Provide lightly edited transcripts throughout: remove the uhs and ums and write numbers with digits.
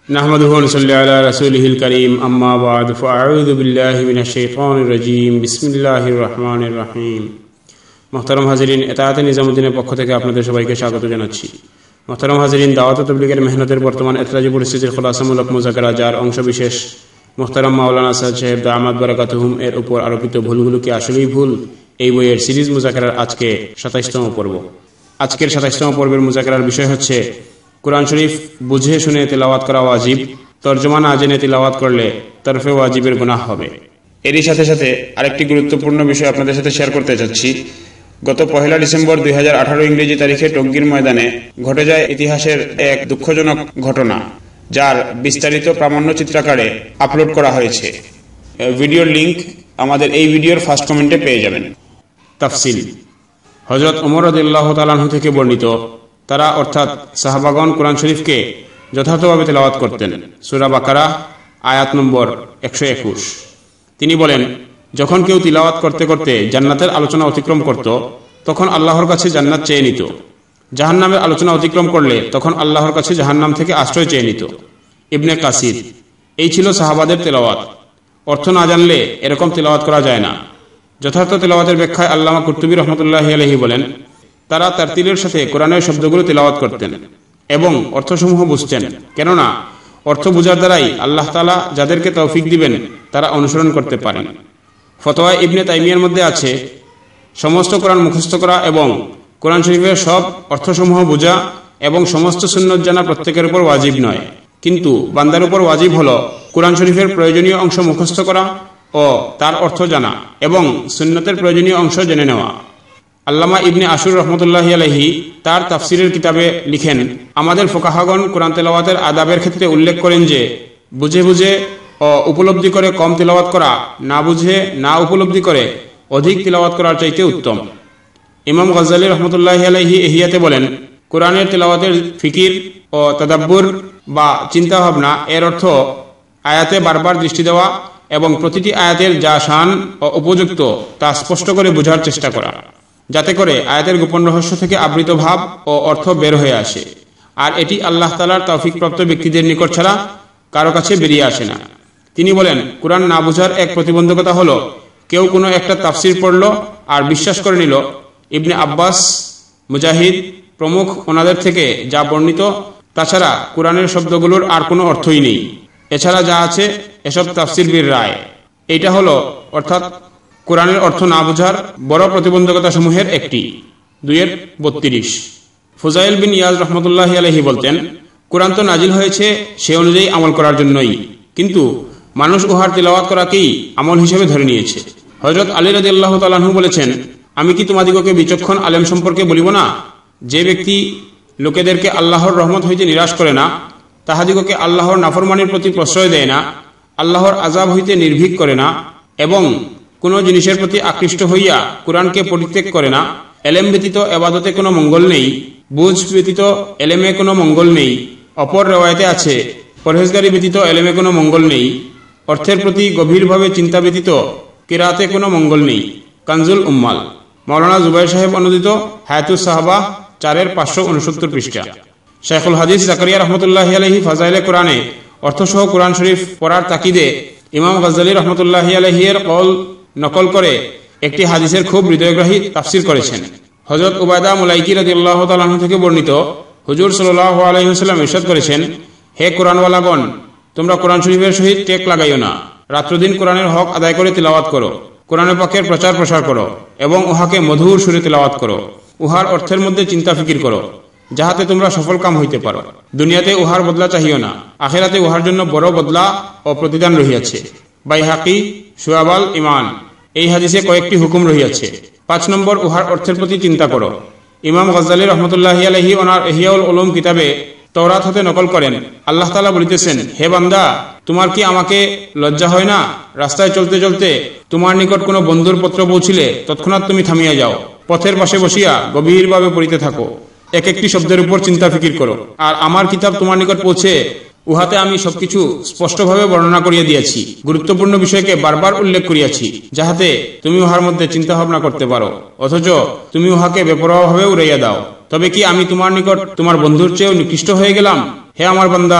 نحمده ونصلي على رسوله الكريم أما بعد فأعوذ بالله من الشيطان الرجيم بسم الله الرحمن الرحيم محترم হাজিরিন এতায়াতে নিজামুদ্দিনের পক্ষ থেকে আপনাদের সবাইকে স্বাগত জানাচ্ছি। محترم হাজিরিন দাওয়াত ও তাবলীগের মেহনতের বর্তমান এতরাজি পরিস্থিতির খোলাসামূলক মুযাকারা যার অংশবিশেষ মুহতারাম মাওলানা সাদ সাহেব দামাত বারাকাতুহুম এর উপর আরোপিত ভুলগুলো কি আসলেই ভুল, এই বইয়ের সিরিজ মুযাকারার আজকে ২৭তম পর্ব। আজকের ২৭তম পর্বের মুযাকারার বিষয় হচ্ছে কুরআন শরীফ বুঝে শুনে তেলাওয়াত করা ওয়াজিব, তরজমা না জেনে তেলাওয়াত করলে তরফে ওয়াজিবের গুনাহ হবে। এরই সাথে সাথে আরেকটি গুরুত্বপূর্ণ বিষয় আপনাদের সাথে শেয়ার করতে চাচ্ছি। গত ১ ডিসেম্বর ২০১৮ ইংরেজি তারিখে টঙ্গীর ময়দানে ঘটে যায় ইতিহাসের এক দুঃখজনক ঘটনা, যার বিস্তারিত প্রামাণ্য চিত্রাকারে আপলোড করা হয়েছে। ভিডিওর লিংক আমাদের এই ভিডিওর ফার্স্ট কমেন্টে পেয়ে যাবেন। তাফসিল। হযরত ওমর রাদিয়াল্লাহু তাআলা আনহু থেকে বর্ণিত, তারা অর্থাৎ সাহাবাগণ কোরআন শরীফকে যথার্থভাবে তেলাওয়াত করতেন। সূরা বাকারা আয়াত নম্বর ১২১। তিনি বলেন, যখন কেউ তিলাওয়াত করতে করতে জান্নাতের আলোচনা অতিক্রম করত তখন আল্লাহর কাছে জান্নাত চেয়ে নিত, জাহান্নামের আলোচনা অতিক্রম করলে তখন আল্লাহর কাছে জাহান্নাম থেকে আশ্রয় চেয়ে নিত। ইবনে কাসির। এই ছিল সাহাবাদের তেলাওয়াত। অর্থ না জানলে এরকম তেলাওয়াত করা যায় না। যথার্থ তেলাওয়াতের ব্যাখ্যায় আল্লামা কুরতুবী রহমতুল্লাহি আলাইহি বলেন, তারা তারতিলের সাথে কোরআনের শব্দগুলো তেলাওয়াত করতেন এবং অর্থসমূহ বুঝতেন, কেননা অর্থ বুঝার দ্বারাই আল্লাহ তাআলা যাদেরকে তৌফিক দিবেন তারা অনুসরণ করতে পারেন। ফতোয়া ইবনে তাইমিয়ার মধ্যে আছে, সমস্ত কোরআন মুখস্থ করা এবং কোরআন শরীফের সব অর্থসমূহ বোঝা এবং সমস্ত সুন্নত জানা প্রত্যেকের উপর ওয়াজিব নয়, কিন্তু বান্দার উপর ওয়াজিব হলো কোরআন শরীফের প্রয়োজনীয় অংশ মুখস্থ করা ও তার অর্থ জানা এবং সুন্নতের প্রয়োজনীয় অংশ জেনে নেওয়া। আল্লামা ইবনে আশুর রহমতুল্লাহি আলাইহি তার তাফসিরের কিতাবে লিখেন, আমাদের ফুকাহাগণ কোরআন তেলাওয়াতের আদাবের ক্ষেত্রে উল্লেখ করেন যে বুঝে বুঝে ও উপলব্ধি করে কম তেলাওয়াত করা না বুঝে না উপলব্ধি করে অধিক তেলাওয়াত করার চাইতে উত্তম। ইমাম গজ্জালী রহমতুল্লাহি আলাইহি ইহিয়াতে বলেন, কোরআনের তেলাওয়াতের ফিকির ও তাদাব্বুর বা চিন্তা ভাবনা এর অর্থ আয়াতে বারবার দৃষ্টি দেওয়া এবং প্রতিটি আয়াতের যা শান ও উপযুক্ত তা স্পষ্ট করে বোঝার চেষ্টা করা, যাতে করে আয়াতের গোপন রহস্য থেকে আবৃত ভাব ও অর্থ বের হয়ে আসে। আর এটি আল্লাহ তাআলার তৌফিকপ্রাপ্ত ব্যক্তিদের নিকট ছাড়া কারো কাছে বেরিয়ে আসে না। তিনি বলেন, কোরআন না বোঝার এক প্রতিবন্ধকতা হলো কেউ কোনো একটা তাফসির পড়ল আর বিশ্বাস করে নিল ইবনে আব্বাস, মুজাহিদ প্রমুখ ওনাদের থেকে যা বর্ণিত তাছাড়া কোরআনের শব্দগুলোর আর কোনো অর্থই নেই, এছাড়া যা আছে এসব তাফসিরবির রায়। এইটা হলো অর্থাৎ কোরআনের অর্থ না বোঝার বড় প্রতিবন্ধকতা সমূহের একটি। ২-৩২। ফুজাইল বিন ইয়াজ রহমতুল্লাহি আলাইহি বলতেন, কোরআন তো নাজিল হয়েছে সে অনুযায়ী আমল করার জন্যই, কিন্তু মানুষ উহার তিলাওয়াত করাকেই আমল হিসেবে ধরে নিয়েছে। হযরত আলী রাদিয়াল্লাহু তাআলা আনহু বলেছেন, আমি কি তোমাদিগকে বিচক্ষণ আলেম সম্পর্কে বলিব না, যে ব্যক্তি লোকেদেরকে আল্লাহর রহমত হইতে নিরাশ করে না, তাহাদিগকে আল্লাহর নাফরমানির প্রতি প্রশ্রয় দেয় না, আল্লাহর আযাব হইতে নির্ভীক করে না এবং কোনো জিনিসের প্রতি আকৃষ্ট হইয়া কোরআনকে পরিত্যাগ করে না। এলেম ব্যতীত ইবাদতে কোনো মঙ্গল নেই, বুঝ ব্যতীত এলেমে কোনো মঙ্গল নেই। অপর রওয়ায়াতে আছে, পরহেজগারি ব্যতীত এলেমে কোনো মঙ্গল নেই। অর্থের প্রতি গভীরভাবে চিন্তা ব্যতীত কিরাতে কোনো মঙ্গল নেই। কানজুল উম্মাল। মাওলানা জুবাইর সাহেব অনুদিত হায়াতুস সাহাবা ৪-৫৬৯ পৃষ্ঠা। শাইখুল হাদিস জাকারিয়া রহমতুল্লাহি আলাইহি ফাজাইলে কোরআনে অর্থসহ কোরআন শরীফ পড়ার তাকিদে ইমাম গজ্জালী রহমতুল্লাহি আলাইহি এর কওল নকল করে একটি হাদিসের খুব হৃদয়গ্রাহী তাফসির করেছেন। হযরত উবায়দা মুলাইকি রাদিয়াল্লাহু তাআলা আনহু থেকে বর্ণিত, হুজুর সাল্লাল্লাহু আলাইহি ওয়াসাল্লাম ইরশাদ করেছেন, হে কোরআনওয়ালাগণ, তোমরা কোরআন শরীফের সহিত টেক লাগাইও না, রাত্রদিন কোরআনের হক আদায় করে তিলাওয়াত করো, কোরআনের পাকের প্রচার প্রসার করো এবং উহাকে মধুর সুরে তিলাওয়াত করো, উহার অর্থের মধ্যে চিন্তা ফিকির করো, যাহাতে তোমরা সফল কাম হইতে পারো। দুনিয়াতে উহার বদলা চাহিও না, আখিরাতে উহার জন্য বড় বদলা ও প্রতিদান রহিয়াছে। বাইহাকি শুআবাল ঈমান। এই হাদিসে কয়েকটি হুকুম রহিয়াছে। ৫ নম্বর, উহার অর্থের প্রতি চিন্তা করো। ইমাম গজ্জালী রহমতুল্লাহি আলাইহি ওনার ইহয়াউল উলুম কিতাবে তওরাত হতে নকল করেন, আল্লাহ তাআলা বলিতেছেন, হে বান্দা, তোমার কি আমাকে লজ্জা হয় না? রাস্তায় চলতে চলতে তোমার নিকট কোনো বন্ধুর পত্র পৌঁছিলে তৎক্ষণাৎ তুমি থামিয়া যাও, পথের পাশে বসিয়া গভীরভাবে পড়িতে থাকো, এক একটি শব্দের উপর চিন্তা ফিকির করো। আর আমার কিতাব তোমার নিকট পৌঁছে উহাতে আমি সবকিছু স্পষ্টভাবে বর্ণনা করিয়া দিয়াছি, গুরুত্বপূর্ণ বিষয়কে বারবার উল্লেখ করিয়াছি, যাহাতে তুমি উহার মধ্যে চিন্তা ভাবনা করতে পারো, অথচ তুমি উহাকে বেপরোয়াভাবে উড়াইয়া দাও। তবে কি আমি তোমার নিকট তোমার বন্ধুর চেয়েও নিকৃষ্ট হয়ে গেলাম? হে আমার বান্দা,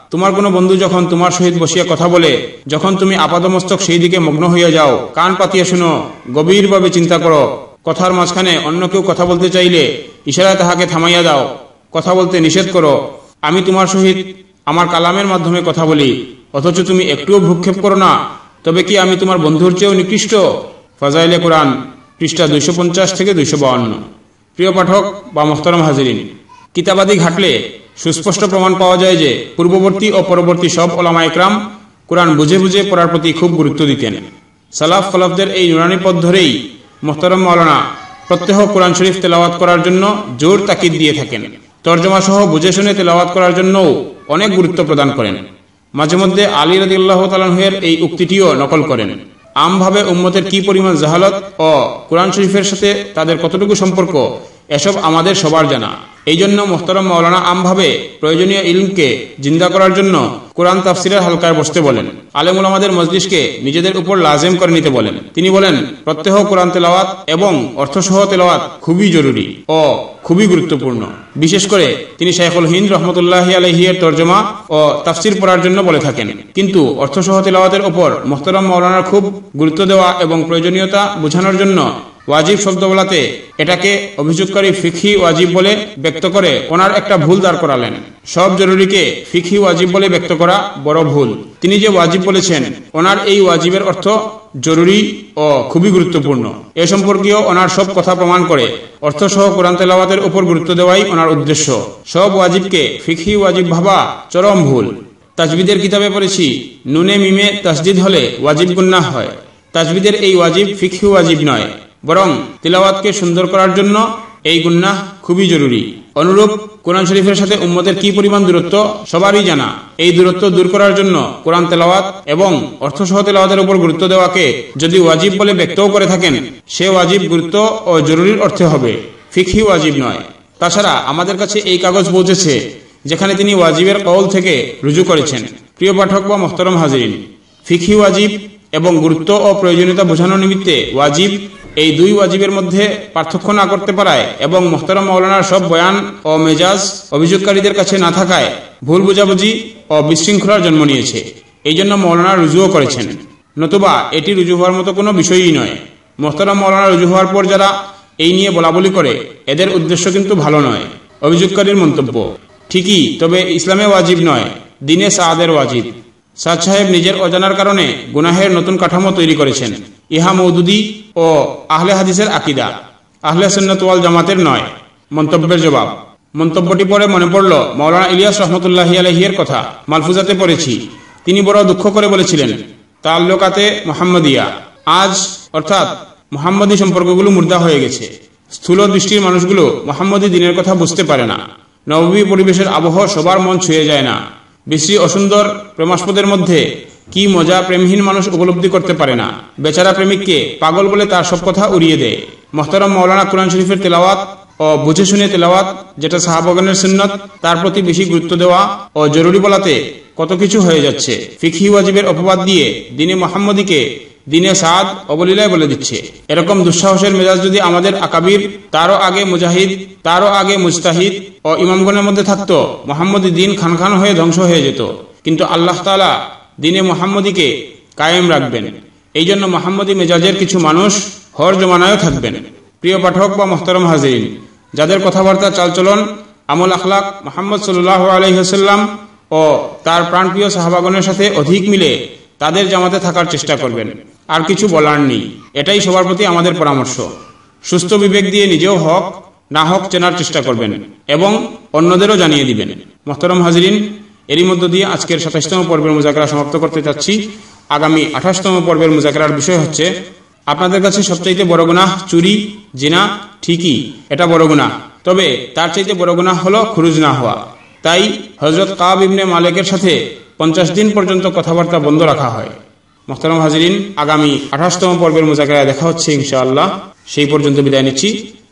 তোমার কোনো বন্ধু যখন তোমার সহিত বসিয়া কথা বলে, যখন তুমি আপাদমস্তক সেই দিকে মগ্ন হইয়া যাও, কান পাতিয়া শুনো, গভীরভাবে চিন্তা করো। কথার মাঝখানে অন্য কেউ কথা বলতে চাইলে ইশারায় তাহাকে থামাইয়া দাও, কথা বলতে নিষেধ করো। আমি তোমার সহিত আমার কালামের মাধ্যমে কথা বলি, অথচ তুমি একটুও ভ্রুক্ষেপ করো না, তবে কি আমি তোমার বন্ধুর চেয়েও নিকৃষ্ট? ফাজাইলে কোরআন, পৃষ্ঠা 250 থেকে 252। প্রিয় পাঠক বা মোহতারাম হাজিরিন, কিতাবাদি ঘাটলে সুস্পষ্ট প্রমাণ পাওয়া যায় যে পূর্ববর্তী ও পরবর্তী সব ওলামা ইকরাম কোরআন বুঝে বুঝে পড়ার প্রতি খুব গুরুত্ব দিতেন। সালাফ খলফদের এই নুরানি পথ ধরেই মোহতারাম মাওলানা প্রত্যহ কোরআন শরীফ তেলাওয়াত করার জন্য জোর তাকিদ দিয়ে থাকেন। তর্জমা সহ বুঝে শুনে তেলাওয়াত করার জন্যও অনেক গুরুত্ব প্রদান করেন। মাঝে মধ্যে আলী রাদিয়াল্লাহু তাআলা আনহুর এই উক্তিটিও নকল করেন। আমভাবে উম্মতের কি পরিমাণ জাহালত ও কোরআন শরীফের সাথে তাদের কতটুকু সম্পর্ক, এসব আমাদের সবার জানা। এই জন্য মোহতারাম মাওলানা আমভাবে প্রয়োজনীয় ইলমকে জিন্দা করার জন্য কোরআন তাফসিরের হালকায় বসতে বলেন। আলেম উলামাদের মজলিসকে নিজেদের উপর লাজেম করে নিতে বলেন। তিনি বলেন, প্রত্যহ কোরআন তেলাওয়াত এবং অর্থসহ তেলাওয়াত খুবই জরুরি ও খুবই গুরুত্বপূর্ণ। বিশেষ করে তিনি শাইখুল হিন্দ রহমতুল্লাহি আলাইহি এর তরজমা ও তাফসির পড়ার জন্য বলে থাকেন। কিন্তু অর্থসহ তেলাওয়াতের উপর মোহতারাম মাওলানার খুব গুরুত্ব দেওয়া এবং প্রয়োজনীয়তা বোঝানোর জন্য ওয়াজিব শব্দ বলাতে এটাকে অভিযোগকারী ফিকহি ওয়াজিব বলে ব্যক্ত করে ওনার একটা ভুল দাঁড় করালেন। সব জরুরিকে ফিকহি ওয়াজিব বলে ব্যক্ত করা বড় ভুল। তিনি যে ওয়াজিব বলেছেন, ওনার এই ওয়াজিবের অর্থ জরুরি ও খুবই গুরুত্বপূর্ণ। এ সম্পর্কেও ওনার সব কথা প্রমাণ করে অর্থসহ কোরআন তেলাওয়াতের উপর গুরুত্ব দেওয়াই ওনার উদ্দেশ্য। সব ওয়াজিবকে ফিকহি ওয়াজিব ভাবা চরম ভুল। তাজবিদের কিতাবে পড়েছি, নুনে মিমে তাসদিদ হলে ওয়াজিব গুনাহ হয়। তাজবিদের এই ওয়াজিব ফিকহি ওয়াজিব নয়, বরং তিলাওয়াতকে সুন্দর করার জন্য এই গুনাহ খুবই জরুরি। অনুরূপ কোরআন শরীফের সাথে উম্মতের কি পরিমাণ দূরত্ব সবারই জানা। এই দূরত্ব দূর করার জন্য কোরআন তেলাওয়াত এবং অর্থসহ তেলাওয়াতের উপর গুরুত্ব দেওয়াকে যদি ওয়াজিব বলে ব্যক্তও করে থাকেন, সে ওয়াজিব গুরুত্ব ও জরুরির অর্থে হবে, ফিকহি ওয়াজিব নয়। তাছাড়া আমাদের কাছে এই কাগজ পৌঁছেছে যেখানে তিনি ওয়াজিবের কওল থেকে রুজু করেছেন। প্রিয় পাঠক বা মোহতারাম হাজিরিন, ফিকহি ওয়াজিব এবং গুরুত্ব ও প্রয়োজনীয়তা বোঝানোর নিমিত্তে ওয়াজিব, এই দুই ওয়াজিবের মধ্যে পার্থক্য না করতে পারায় এবং মোহতারাম মাওলানার সব বয়ান ও মেজাজ অভিযোগকারীদের কাছে না থাকায় ভুল বোঝাবুঝি ও বিশৃঙ্খলার জন্ম নিয়েছে। এই জন্য মাওলানা রুজুও করেছেন, নতুবা এটি রুজু হওয়ার মতো কোনো বিষয়ই নয়। মোহতারাম মাওলানা রুজু হওয়ার পর যারা এই নিয়ে বলাবলি করে, এদের উদ্দেশ্য কিন্তু ভালো নয়। অভিযোগকারীর মন্তব্য ঠিকই, তবে ইসলামে ওয়াজিব নয়, দিনে সাআদের ওয়াজিব। সাদ সাহেব নিজের অজানার কারণে গুনাহের নতুন কাঠামো তৈরি করেছেন। ইহা মওদুদি ও আহলে হাদিসের আকীদা, আহলে সুন্নাত ওয়াল জামাতের নয়। মন্তব্যের জবাব। মন্তব্যটি পরে মনে পড়ল মাওলানা ইলিয়াস রহমতুল্লাহি আলাইহি এর কথা। মালফুজাতে পড়েছি, তিনি বড় দুঃখ করে বলেছিলেন, তাল্লুকাতে মুহাম্মদিয়া, আজ অর্থাৎ মুহাম্মদী সম্পর্কগুলো মুর্দা হয়ে গেছে। স্থূল দৃষ্টির মানুষগুলো মুহাম্মদী দিনের কথা বুঝতে পারে না। নববী পরিবেশের আবহ সবার মন ছুঁয়ে যায় না। বিশ্রী অসুন্দর প্রেমাস্পদের মধ্যে কি মজা প্রেমহীন মানুষ উপলব্ধি করতে পারে না। বেচারা প্রেমিককে পাগল বলে তার সব কথা উড়িয়ে দেয়। মোহতারাম মাওলানা কোরআন শরীফের তেলাওয়াত ও বুঝে শুনে তেলাওয়াত, যেটা সাহাবাগণের সুন্নত, তার প্রতি বেশি গুরুত্ব দেওয়া ও জরুরি বলাতে কত কিছু হয়ে যাচ্ছে। ফিকহি ওয়াজিবের অপবাদ দিয়ে দিনে মুহাম্মদীকে দিনে সাদ অবলীলায় বলে দিচ্ছে। এরকম দুঃসাহসের মেজাজ যদি আমাদের আকাবির, তারও আগে মুজাহিদ, তারও আগে মুজতাহিদ ও ইমামগণের মধ্যে থাকতো, মুহাম্মদী দিন খান খান হয়ে ধ্বংস হয়ে যেত। কিন্তু আল্লাহ তাআলা দিনে মুহাম্মদীকে কায়েম রাখবেন। এই জন্য মুহাম্মদী মেজাজের কিছু মানুষ হর জমানায়ও থাকবেন। প্রিয় পাঠক বা মোহতারাম হাজিরিন, যাদের কথাবার্তা, চালচলন, আমল আখলাক মুহাম্মদ সাল্লাল্লাহু আলাইহি ওয়াসাল্লাম ও তার প্রাণপ্রিয় সাহাবাগণের সাথে অধিক মিলে, তাদের জামাতে থাকার চেষ্টা করবেন। আর কিছু বলার নেই। এটাই সবার প্রতি আমাদের পরামর্শ। সুস্থ বিবেক দিয়ে নিজেও হক না হক চেনার চেষ্টা করবেন এবং অন্যদেরও জানিয়ে দিবেন। মোহতারাম হাজিরিন, এরই মধ্য দিয়ে আজকের 27তম পর্বের মুজাকরা সমাপ্ত করতে চাচ্ছি। আগামী 28তম পর্বের মুজাকরার বিষয় হচ্ছে, আপনাদের কাছে সবচাইতে বড় গুনাহ চুরি, জিনা। ঠিকই, এটা বড় গুনাহ, তবে তার চাইতে বড় গুনাহ হলো খুরুজ না হওয়া। তাই হযরত কাব ইবনে মালিকের সাথে 50 দিন পর্যন্ত কথাবার্তা বন্ধ রাখা হয়। মোহতারাম হাজিরিন, আগামী 28তম পর্বের মুজাকরায় দেখা হচ্ছে ইনশাআল্লাহ। সেই পর্যন্ত বিদায় নিচ্ছি।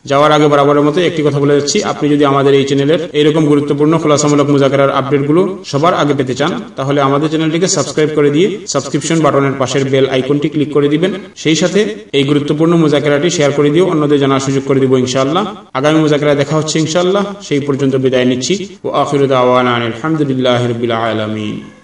যাওয়ার আগে বরাবরের মতো একটি কথা বলে যাচ্ছি, আপনি যদি আমাদের এই চ্যানেলের এরকম গুরুত্বপূর্ণ খোলাসামূলক মুযাকারার আপডেটগুলো সবার আগে পেতে চান, তাহলে আমাদের চ্যানেলটিকে সাবস্ক্রাইব করে দিয়ে সাবস্ক্রিপশন বাটনের পাশের বেল আইকনটি ক্লিক করে দিবেন। সেই সাথে এই গুরুত্বপূর্ণ মুযাকারাটি শেয়ার করে দিও, অন্যদের জানার সুযোগ করে দিব ইনশাআল্লাহ। আগামী মুযাকারায় দেখা হচ্ছে ইনশাআল্লাহ। সেই পর্যন্ত বিদায় নিচ্ছি। ওয়া আখিরু দাওয়ানা আলহামদুলিল্লাহি রাব্বিল আলামিন।